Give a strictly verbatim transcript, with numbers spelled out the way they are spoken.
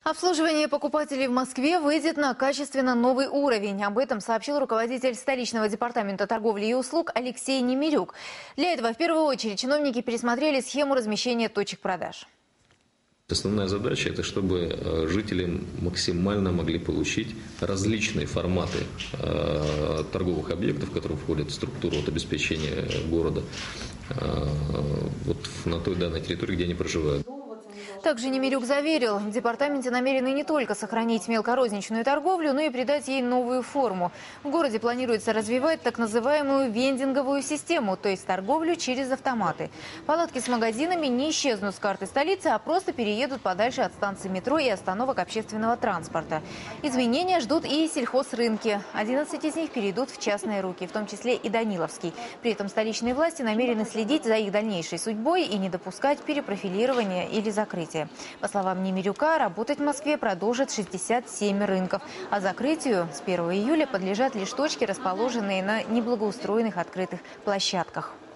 Обслуживание покупателей в Москве выйдет на качественно новый уровень. Об этом сообщил руководитель столичного департамента торговли и услуг Алексей Немирюк. Для этого в первую очередь чиновники пересмотрели схему размещения точек продаж. Основная задача – это чтобы жители максимально могли получить различные форматы э, торговых объектов, которые входят в структуру вот, обеспечения города, э, вот на той данной территории, где они проживают. Также Немирюк заверил, в департаменте намерены не только сохранить мелкорозничную торговлю, но и придать ей новую форму. В городе планируется развивать так называемую вендинговую систему, то есть торговлю через автоматы. Палатки с магазинами не исчезнут с карты столицы, а просто переедут подальше от станций метро и остановок общественного транспорта. Изменения ждут и сельхозрынки. одиннадцать из них перейдут в частные руки, в том числе и Даниловский. При этом столичные власти намерены следить за их дальнейшей судьбой и не допускать перепрофилирования или закрытия. По словам Немирюка, работать в Москве продолжит шестьдесят семь рынков. А закрытию с первого июля подлежат лишь точки, расположенные на неблагоустроенных открытых площадках.